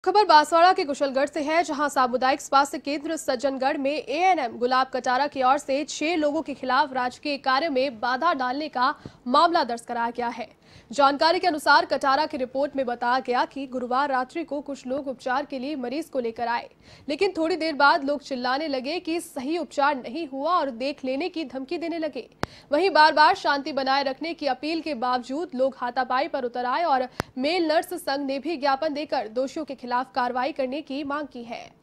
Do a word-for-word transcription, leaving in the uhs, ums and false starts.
खबर बांसवाड़ा के कुशलगढ़ से है, जहां सामुदायिक स्वास्थ्य केंद्र सज्जनगढ़ में एएनएम गुलाब कटारा की ओर से छह लोगों के खिलाफ राजकीय कार्य में बाधा डालने का मामला दर्ज कराया गया है। जानकारी के अनुसार कटारा की रिपोर्ट में बताया गया कि गुरुवार रात्रि को कुछ लोग उपचार के लिए मरीज को लेकर आए, लेकिन थोड़ी देर बाद लोग चिल्लाने लगे कि सही उपचार नहीं हुआ और देख लेने की धमकी देने लगे। वहीं बार बार शांति बनाए रखने की अपील के बावजूद लोग हाथापाई पर उतर आए और मेल नर्स संघ ने भी ज्ञापन देकर दोषियों के खिलाफ कार्रवाई करने की मांग की है।